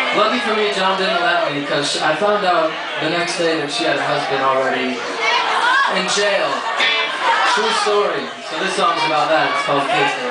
Lucky for me, John didn't let me, because I found out the next day that she had a husband already in jail. True story. So this song's about that. It's called Capetown.